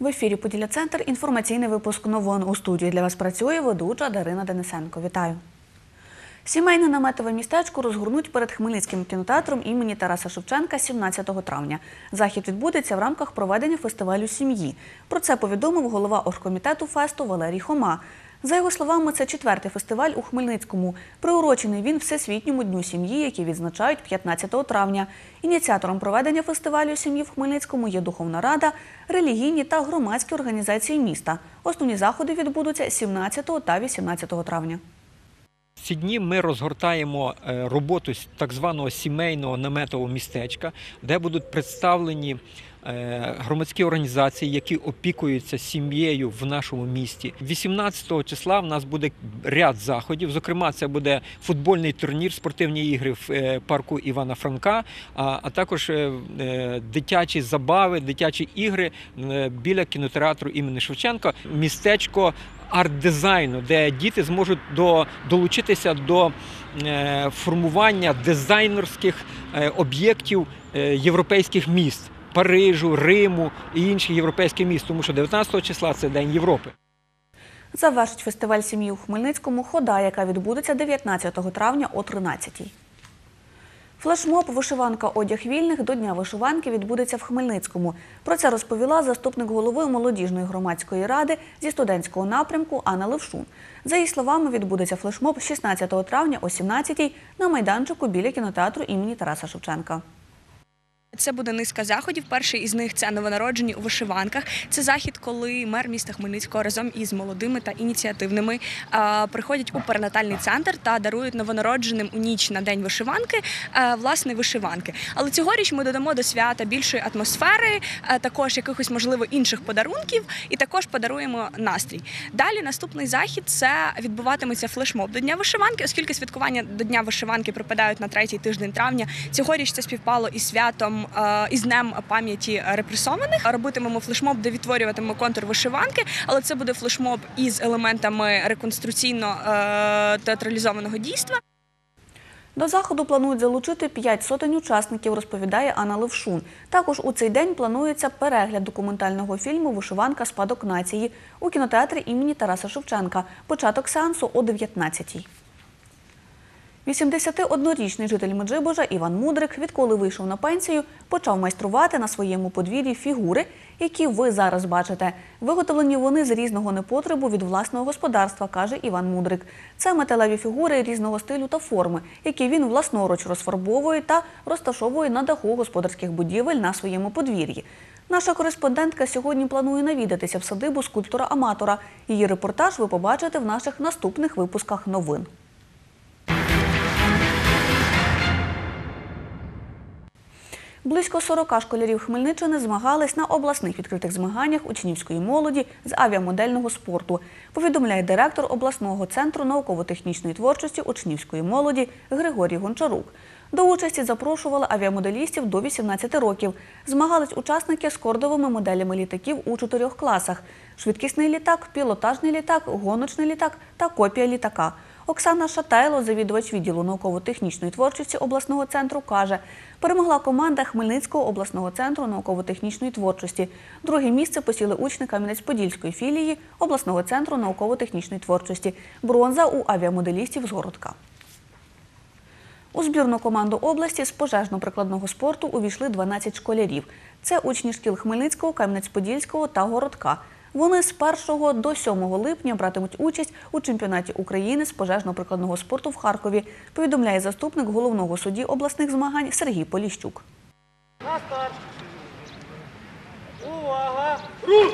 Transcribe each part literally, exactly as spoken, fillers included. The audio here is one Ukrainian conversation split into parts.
В ефірі «Поділля-Центр» інформаційний випуск новин. У студії для вас працює ведуча Дарина Денисенко. Вітаю! Сімейне наметове містечко розгорнуть перед Хмельницьким кінотеатром імені Тараса Шевченка сімнадцятого травня. Захід відбудеться в рамках проведення фестивалю сім'ї. Про це повідомив голова оргкомітету фесту Валерій Хома. За його словами, це четвертий фестиваль у Хмельницькому. Приурочений він Всесвітньому дню сім'ї, який відзначають п'ятнадцятого травня. Ініціатором проведення фестивалю сім'ї в Хмельницькому є Духовна Рада, релігійні та громадські організації міста. Основні заходи відбудуться сімнадцятого та вісімнадцятого травня. В ці дні ми розгортаємо роботу так званого сімейного наметового містечка, де будуть представлені громадські організації, які опікуються сім'єю в нашому місті. вісімнадцятого числа в нас буде ряд заходів, зокрема це буде футбольний турнір, спортивні ігри в парку Івана Франка, а також дитячі забави, дитячі ігри біля кінотеатру імені Шевченка. Містечко арт-дизайну, де діти зможуть до, долучитися до е, формування дизайнерських е, об'єктів е, європейських міст – Парижу, Риму і інших європейських міст, тому що дев'ятнадцятого числа – це День Європи. Завершить фестиваль сім'ї у Хмельницькому хода, яка відбудеться дев'ятнадцятого травня о тринадцятій. Флешмоб «Вишиванка. Одяг вільних» до Дня вишиванки відбудеться в Хмельницькому. Про це розповіла заступник голови молодіжної громадської ради зі студентського напрямку Анна Левшун. За її словами, відбудеться флешмоб шістнадцятого травня о сімнадцятій на майданчику біля кінотеатру імені Тараса Шевченка. Це буде низка заходів. Перший із них – це новонароджені у вишиванках. Це захід, коли мер міста Хмельницького разом із молодими та ініціативними а, приходять у перинатальний центр та дарують новонародженим у ніч на День вишиванки а, власне вишиванки. Але цьогоріч ми додамо до свята більшої атмосфери, а, також якихось, можливо, інших подарунків і також подаруємо настрій. Далі наступний захід – це відбуватиметься флешмоб до Дня вишиванки, оскільки святкування до Дня вишиванки припадають на третій тиждень травня. Цьогоріч це співпало із святом із Днем пам'яті репресованих. Робитимемо флешмоб, де відтворюватимемо контур вишиванки, але це буде флешмоб із елементами реконструкційно-театралізованого дійства. До заходу планують залучити п'ять сотень учасників, розповідає Анна Левшун. Також у цей день планується перегляд документального фільму «Вишиванка. Спадок нації» у кінотеатрі імені Тараса Шевченка. Початок сеансу о дев'ятнадцятій. вісімдесятиоднорічний житель Меджибожа Іван Мудрик, відколи вийшов на пенсію, почав майструвати на своєму подвір'ї фігури, які ви зараз бачите. Виготовлені вони з різного непотребу від власного господарства, каже Іван Мудрик. Це металеві фігури різного стилю та форми, які він власноруч розфарбовує та розташовує на даху господарських будівель на своєму подвір'ї. Наша кореспондентка сьогодні планує навідатися в садибу скульптора-аматора. Її репортаж ви побачите в наших наступних випусках новин. Близько сорока школярів Хмельниччини змагались на обласних відкритих змаганнях учнівської молоді з авіамодельного спорту, повідомляє директор обласного центру науково-технічної творчості учнівської молоді Григорій Гончарук. До участі запрошували авіамоделістів до вісімнадцяти років. Змагались учасники з кордовими моделями літаків у чотирьох класах – швидкісний літак, пілотажний літак, гоночний літак та копія літака. Оксана Шатайло, завідувач відділу науково-технічної творчості обласного центру, каже, перемогла команда Хмельницького обласного центру науково-технічної творчості. Друге місце посіли учні Кам'янець-Подільської філії обласного центру науково-технічної творчості. Бронза у авіамоделістів з Городка. У збірну команду області з пожежно-прикладного спорту увійшли дванадцять школярів. Це учні шкіл Хмельницького, Кам'янець-Подільського та Городка. Вони з першого до сьомого липня братимуть участь у чемпіонаті України з пожежно-прикладного спорту в Харкові, повідомляє заступник головного судді обласних змагань Сергій Поліщук. На старт! Увага! Рух!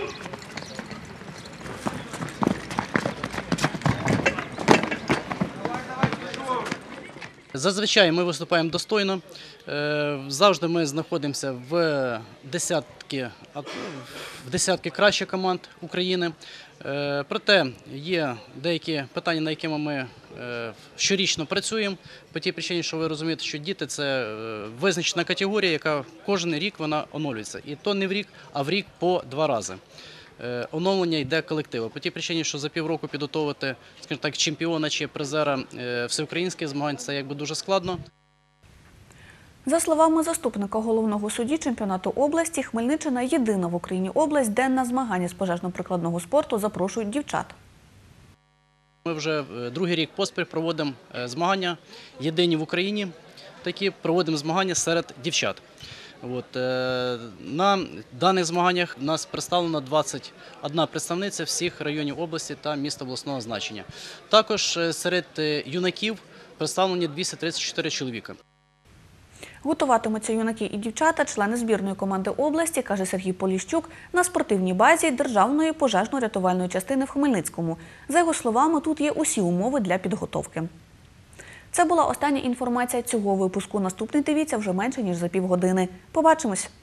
Зазвичай ми виступаємо достойно, завжди ми знаходимося в десятки, в десятки кращих команд України. Проте є деякі питання, над якими ми щорічно працюємо, по тій причині, що ви розумієте, що діти – це визначена категорія, яка кожен рік вона оновлюється. І то не в рік, а в рік по два рази. Оновлення йде колективу. По тій причині, що за півроку підготовити, скажімо так, чемпіона чи призера всеукраїнських змагань – це якби дуже складно. За словами заступника головного судді чемпіонату області, Хмельниччина – єдина в Україні область, де на змагання з пожежно-прикладного спорту запрошують дівчат. Ми вже другий рік поспіль проводимо змагання, єдині в Україні, такі проводимо змагання серед дівчат. От, е, на даних змаганнях у нас представлено двадцять одна представниця всіх районів області та міста обласного значення. Також серед юнаків представлені двісті тридцять чотири чоловіка. Готуватимуться юнаки і дівчата, члени збірної команди області, каже Сергій Поліщук, на спортивній базі Державної пожежно-рятувальної частини в Хмельницькому. За його словами, тут є усі умови для підготовки. Це була остання інформація цього випуску. Наступний дивіться вже менше, ніж за півгодини. Побачимось!